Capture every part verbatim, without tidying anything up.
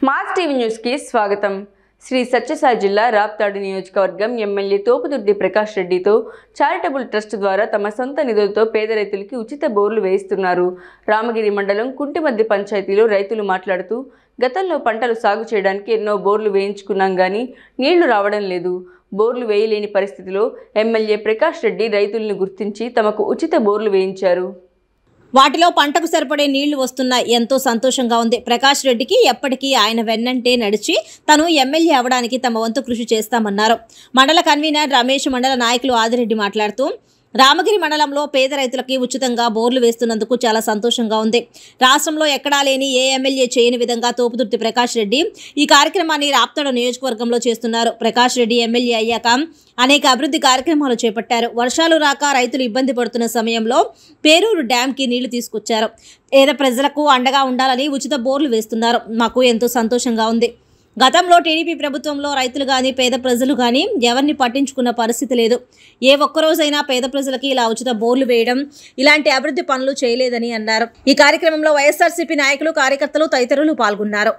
Mass TV news కి స్వాగతం। శ్రీ సత్యసాయి జిల్లా రాప్తాడు నియోజకవర్గం ఎమ్మెల్యే తోపుదుర్తి ప్రకాష్ రెడ్డితో చారిటబుల్ ట్రస్ట్ ద్వారా తమ సొంత నిధులతో పేద రైతులకు ఉచిత బోర్లు వేయిస్తున్నారు। రామగిరి మండలం కుంటిమద్ది పంచాయతీలో రైతులు మాట్లాడుతూ గతంలో పంటలు సాగు చేయడానికి ఎన్నో బోర్లు వేయించుకున్నాం గానీ నీళ్లు రావడం లేదు। బోర్లు వేయలేని పరిస్థితిలో ఎమ్మెల్యే ప్రకాష్ రెడ్డి రైతులను గుర్తించి తమకు ఉచిత బోర్లు వేయించారు। వాటిలో పంటకు సరిపడే నీళ్లు వస్తున్నా ఎంతో సంతోషంగా ఉంది। ప్రకాష్ రెడ్డికి ఎప్పటికీ ఆయన వెన్నంటే నడిచి తను ఎమ్మెల్యే అవడానికి తమ వంతు కృషి చేస్తామన్నారు। మండల కన్వీనర్ రమేష్, మండల నాయకులు ఆదిరెడ్డి మాట్లాడుతూ రామగిరి మండలంలో పేద రైతులకి ఉచితంగా బోర్లు వేస్తున్నందుకు చాలా సంతోషంగా ఉంది। రాష్ట్రంలో ఎక్కడా లేని ఏ ఎమ్మెల్యే చేయని విధంగా తోపుదుర్తి ప్రకాష్ రెడ్డి ఈ కార్యక్రమాన్ని రాప్తాడు నియోజకవర్గంలో చేస్తున్నారు। ప్రకాష్ రెడ్డి ఎమ్మెల్యే అయ్యాక అనేక అభివృద్ధి కార్యక్రమాలు చేపట్టారు। వర్షాలు రాక రైతులు ఇబ్బంది పడుతున్న సమయంలో పేరూరు డ్యాంకి నీళ్లు తీసుకొచ్చారు। పేద ప్రజలకు అండగా ఉండాలని ఉచిత బోర్లు వేస్తున్నారు। మాకు ఎంతో సంతోషంగా ఉంది। గతంలో టీడీపీ ప్రభుత్వంలో రైతులు కానీ పేద ప్రజలు కానీ ఎవరిని పట్టించుకున్న పరిస్థితి లేదు। ఏ ఒక్కరోజైనా పేద ప్రజలకి ఇలా ఉచిత బోర్లు వేయడం, ఇలాంటి అభివృద్ధి పనులు చేయలేదని అన్నారు। ఈ కార్యక్రమంలో వైఎస్ఆర్సీపీ నాయకులు, కార్యకర్తలు తదితరులు పాల్గొన్నారు।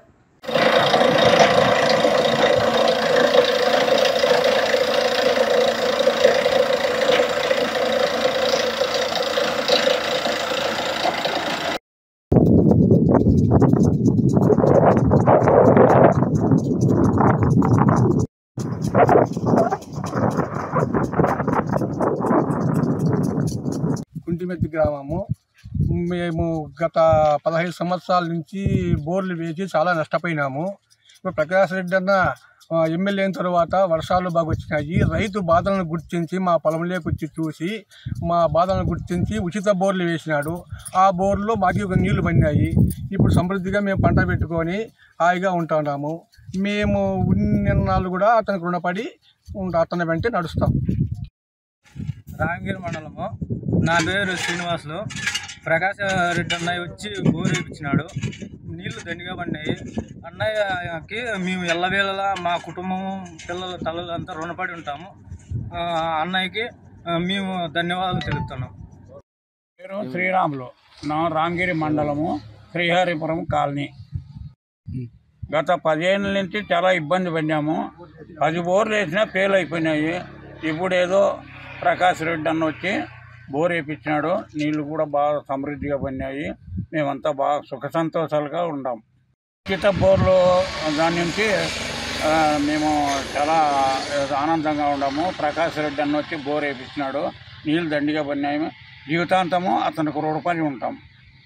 కుంటిమెద్ది గ్రామము మేము గత పదహైదు సంవత్సరాల నుంచి బోర్లు వేసి చాలా నష్టపోయినాము। ఇప్పుడు ప్రకాష్ రెడ్డి అన్న ఎమ్మెల్యే అయిన తర్వాత వర్షాలు బాగా వచ్చినాయి। రైతు బాధలను గుర్తించి మా పొలంలోకి వచ్చి చూసి మా బాధలను గుర్తించి ఉచిత బోర్లు వేసినాడు। ఆ బోర్లో మాకు నీళ్లు పడినాయి। ఇప్పుడు సమృద్ధిగా మేము పంట పెట్టుకొని హాయిగా ఉంటున్నాము। మేము ఉన్నన్నాళ్ళు కూడా అతనికి రుణపడి అతని వెంటే నడుస్తాం। రామగిరి మండలము, నా పేరు శ్రీనివాసులు। ప్రకాష్ రెడ్డి అన్నయ్య వచ్చి బోరు వేయించినాడు, నీళ్లు దండిగా పడినాయి। అన్నయ్యకి మేము ఎల్లవేళలా మా కుటుంబం, పిల్లలు, తల్లులు అంతా రుణపడి ఉంటాము। అన్నయ్యకి మేము ధన్యవాదాలు తెలుపుతున్నాం। పేరు శ్రీరాములు, నా రామగిరి మండలము, శ్రీహరిపురం కాలనీ। గత పదిహేనుల నుంచి చాలా ఇబ్బంది పడినాము। పది బోర్లు వేసినా ఫెయిల్ అయిపోయినాయి। ఇప్పుడు ఏదో ప్రకాష్ రెడ్డి అన్న వచ్చి బోర్ వేయించినాడు, నీళ్లు కూడా బాగా సమృద్ధిగా పడినాయి। మేమంతా బాగా సుఖ సంతోషాలుగా ఉన్నాం। ఉచిత బోర్లు దాని నుంచి మేము చాలా ఆనందంగా ఉన్నాము। ప్రకాష్ రెడ్డి అన్న వచ్చి బోర్ వేయించినాడు, నీళ్ళు దండిగా పడినాయి। జీవితాంతము అతనికి రుణపడి ఉంటాం।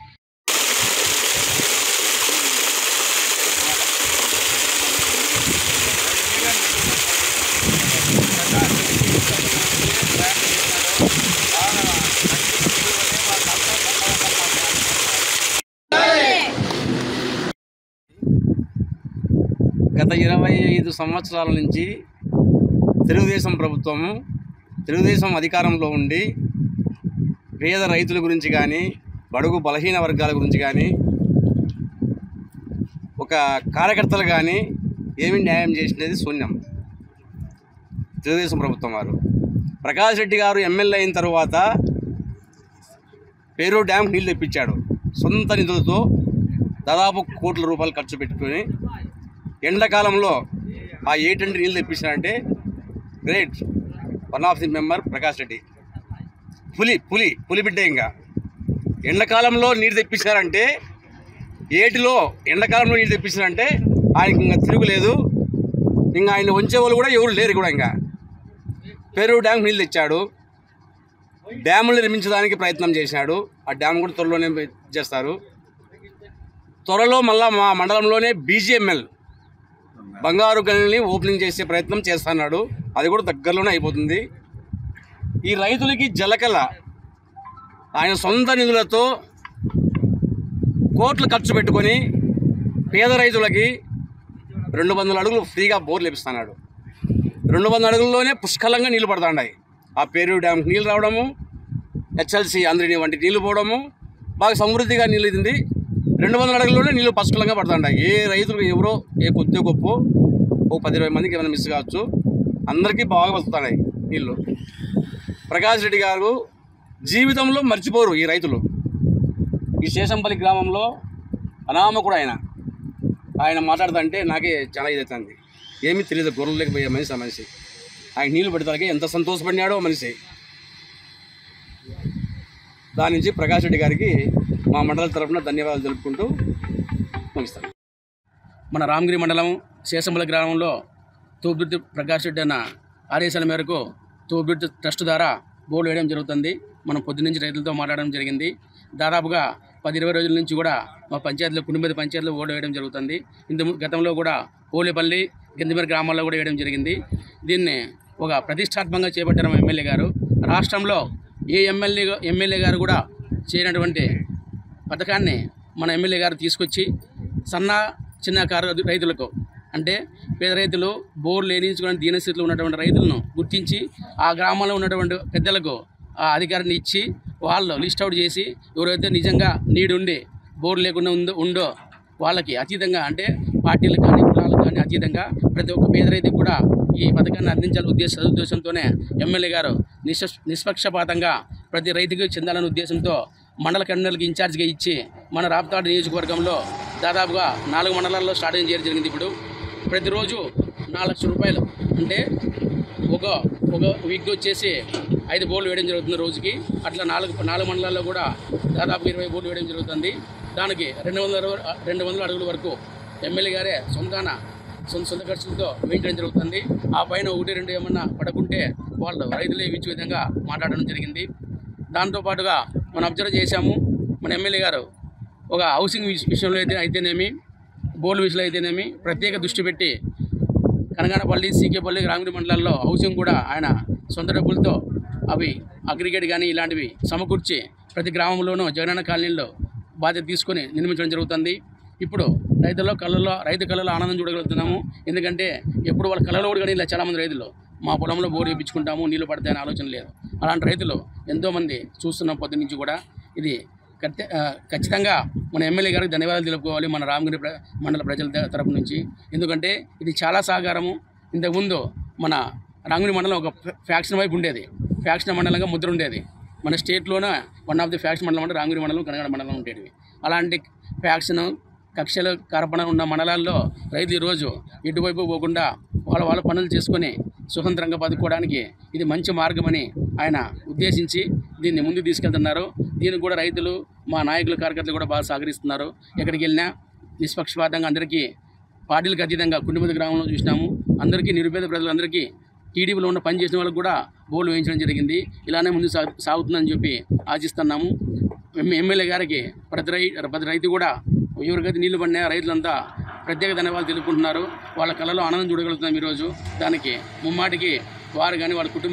గత ఇరవై ఐదు సంవత్సరాల నుంచి తెలుగుదేశం ప్రభుత్వము తెలుగుదేశం అధికారంలో ఉండి పేద రైతుల గురించి కానీ, బడుగు బలహీన వర్గాల గురించి కానీ, ఒక కార్యకర్తలు కానీ ఏమి న్యాయం చేసినది శూన్యం। తెలుగుదేశం ప్రభుత్వం వారు ప్రకాష్ రెడ్డి గారు ఎమ్మెల్యే అయిన తర్వాత పేరూరు డ్యామ్ నీళ్ళు తెప్పించాడు। సొంత నిధులతో దాదాపు కోట్ల రూపాయలు ఖర్చు పెట్టుకొని ఎండాకాలంలో ఆ ఏటంటి నీళ్ళు తెప్పించారంటే great, one of the member Prakash Reddy. పులి పులి పులి బిడ్డ। ఇంకా ఎండాకాలంలో నీరు తెప్పించారంటే, ఏటిలో ఎండాకాలంలో నీరు తెప్పించారంటే ఆయనకి ఇంకా తిరుగులేదు। ఇంకా ఆయన వంచే వాళ్ళు కూడా ఎవరు లేరు కూడా। ఇంకా పేరూరు డ్యామ్ నీళ్ళు తెచ్చాడు, డ్యాములు నిర్మించడానికి ప్రయత్నం చేశాడు। ఆ డ్యామ్ కూడా త్వరలోనే చేస్తారు। త్వరలో మళ్ళీ మా మండలంలోనే బీజీఎంఎల్ బంగారు గనుల్ని ఓపెనింగ్ చేసే ప్రయత్నం చేస్తున్నాడు, అది కూడా దగ్గరలోనే అయిపోతుంది। ఈ రైతులకి జలకల ఆయన సొంత నిధులతో కోట్లు ఖర్చు పెట్టుకొని పేద రైతులకి రెండు వందల అడుగులు ఫ్రీగా బోర్లు ఇప్పిస్తున్నాడు। రెండు వందల అడుగుల్లోనే పుష్కలంగా నీళ్లు పడుతున్నాయి। ఆ పేరూరు డ్యామ్కి నీళ్ళు రావడము, హెచ్ఎల్సి ఆంధ్రని వంటి నీళ్లు పోవడము, బాగా సమృద్ధిగా నీళ్ళు ఇది రెండు వందల అడుగుల్లోనే నీళ్ళు పుష్కలంగా పడుతున్నాయి। ఏ రైతులకు ఎవరో ఏ కొద్ది గొప్ప ఒక పది ఇరవై మందికి ఏమైనా మిస్ కావచ్చు, అందరికీ బాగా వస్తున్నాయి నీళ్ళు। ప్రకాష్ రెడ్డి గారు జీవితంలో మర్చిపోరు ఈ రైతులు। ఈ శేషంపల్లి గ్రామంలో అనామకుడు ఆయన ఆయన మాట్లాడుతుంటే నాకే చాలా ఇది అవుతుంది. ఏమీ తెలియదు, గొర్రెలు లేకపోయే మనిషి ఆ మనిషి. ఆయన నీళ్లు పెడతాకే ఎంత సంతోషపడినాడో మనిషి. దాని నుంచి ప్రకాష్ రెడ్డి గారికి మా మండలం తరఫున ధన్యవాదాలు తెలుపుకుంటూ ముగిస్తాను. మన రామగిరి మండలం శేషంబల గ్రామంలో తోబుర్తి ప్రకాష్ రెడ్డి అన్న ఆదేశాల మేరకు తోబుర్తి ట్రస్ట్ ద్వారా బోర్డు వేయడం జరుగుతుంది. మనం పొద్దున్నుంచి రైతులతో మాట్లాడడం జరిగింది. దాదాపుగా పది ఇరవై రోజుల నుంచి కూడా మా పంచాయతీలో కుటుంబ పంచాయతీలో బోర్డు వేయడం జరుగుతుంది. ఇంత గతంలో కూడా పోలేపల్లి గందిమేర గ్రామాల్లో కూడా వేయడం జరిగింది. దీన్ని ఒక ప్రతిష్టాత్మకంగా చేపట్టారు మా ఎమ్మెల్యే గారు. రాష్ట్రంలో ఏ ఎమ్మెల్యే ఎమ్మెల్యే గారు కూడా చేయనటువంటి పథకాన్ని మన ఎమ్మెల్యే గారు తీసుకొచ్చి సన్న చిన్నకారు రైతులకు, అంటే పేద రైతులు బోర్లు వేయించుకోవడానికి దీనస్థితిలో ఉన్నటువంటి రైతులను గుర్తించి ఆ గ్రామంలో ఉన్నటువంటి పెద్దలకు ఆ అధికారాన్ని ఇచ్చి వాళ్ళు లిస్ట్ అవుట్ చేసి ఎవరైతే నిజంగా నీడుండి బోర్డు లేకుండా ఉందో ఉండో వాళ్ళకి అతీతంగా, అంటే పార్టీలకు కానీ కులాలకు కానీ అతీతంగా ప్రతి ఒక్క పేద రైతుకు కూడా ఈ పథకాన్ని అందించాలనే ఉద్దేశ సదుద్దేశంతోనే ఎమ్మెల్యే గారు నిష్ నిష్పక్షపాతంగా ప్రతి రైతుకి చెందాలనే ఉద్దేశంతో మండల కన్వీనర్కి ఇన్ఛార్జ్గా ఇచ్చి మన రాప్తాడు నియోజకవర్గంలో దాదాపుగా నాలుగు మండలాల్లో స్టార్ట్ చేయడం జరిగింది. ఇప్పుడు ప్రతిరోజు నాలుగు లక్షల రూపాయలు, అంటే ఒక ఒక వీక్ వచ్చేసి ఐదు బోర్లు వేయడం జరుగుతుంది రోజుకి. అట్లా నాలుగు నాలుగు మండలాల్లో కూడా దాదాపు ఇరవై బోర్లు వేయడం జరుగుతుంది. దానికి రెండు వందల రెండు వందల అడుగుల వరకు ఎమ్మెల్యే గారే సొంతాన సొంత సొంత ఖర్చులతో వేయించడం జరుగుతుంది. ఆ పైన ఒకటి రెండు ఏమన్నా పడకుంటే వాళ్ళు రైతులే ఇచ్చే విధంగా మాట్లాడడం జరిగింది. దాంతోపాటుగా మనం అబ్జర్వ్ చేశాము, మన ఎమ్మెల్యే గారు ఒక హౌసింగ్ విషయంలో అయితే అయితేనేమి, బోర్డు విషయంలో అయితేనేమి ప్రత్యేక దృష్టి పెట్టి కనగానపల్లి, సీకేపల్లి, రామగిరి మండలాల్లో హౌసింగ్ కూడా ఆయన సొంత డబ్బులతో అవి అగ్రిగేట్ కానీ ఇలాంటివి సమకూర్చి ప్రతి గ్రామంలోనూ జగనన్న కాలనీల్లో బాధ్యత తీసుకొని నిర్మించడం జరుగుతుంది. ఇప్పుడు రైతుల్లో కళ్ళల్లో రైతు కళ్ళలో ఆనందం చూడగలుగుతున్నాము. ఎందుకంటే ఎప్పుడు వాళ్ళ కళ్ళలో కూడా కానీ ఇలా చాలామంది రైతులు మా పొలంలో బోరు వేయించుకుంటాము, నీళ్లు పడతాయనే ఆలోచన లేదు. అలాంటి రైతులు ఎంతోమంది చూస్తున్నాం పొద్దు నుంచి కూడా. ఇది ఖచ్చితంగా మన ఎమ్మెల్యే గారికి ధన్యవాదాలు తెలుపుకోవాలి మన రామగిరి మండల ప్రజల తరపు నుంచి. ఎందుకంటే ఇది చాలా సహకారము. ఇంతకుముందు మన రామగిరి మండలం ఒక ఫ్యాక్షన్ వైపు ఉండేది, ఫ్యాక్షన్ మండలంగా ముద్ర ఉండేది. మన స్టేట్లోనే వన్ ఆఫ్ ది ఫ్యాక్షన్ మండలం అంటే రామగిరి మండలం, కనగడ మండలం ఉండేవి. అలాంటి ఫ్యాక్షన్ కక్షలు కార్పణ ఉన్న మండలాల్లో రైతులు ఈరోజు ఎటువైపు పోకుండా వాళ్ళ వాళ్ళ పనులు చేసుకొని స్వతంత్రంగా బతుకోవడానికి ఇది మంచి మార్గమని ఆయన ఉద్దేశించి దీన్ని ముందుకు తీసుకెళ్తున్నారు. దీనికి కూడా రైతులు, మా నాయకులు, కార్యకర్తలు కూడా బాగా సహకరిస్తున్నారు. ఎక్కడికి వెళ్ళినా నిష్పక్షపాతంగా అందరికీ పార్టీలకు అతీతంగా కుటుంబ గ్రామంలో చూసినాము. అందరికీ నిరుపేద ప్రజలందరికీ టీడీపీలో ఉన్న పని చేసిన వాళ్ళకు కూడా బోర్డు వేయించడం జరిగింది. ఇలానే ముందు సాగు సాగుతుందని చెప్పి ఆశిస్తున్నాము. ఎమ్మెల్యే గారికి ప్రతి రై ప్రతి రైతు కూడా ఎవరికైతే నీళ్లు పడినా రైతులంతా ప్రత్యేక ధన్యవాదాలు తెలుపుకుంటున్నారు. వాళ్ళ కళలో ఆనందం చూడగలుగుతున్నాం ఈరోజు. దానికి ముమ్మాటికి వారు కానీ వాళ్ళ కుటుంబం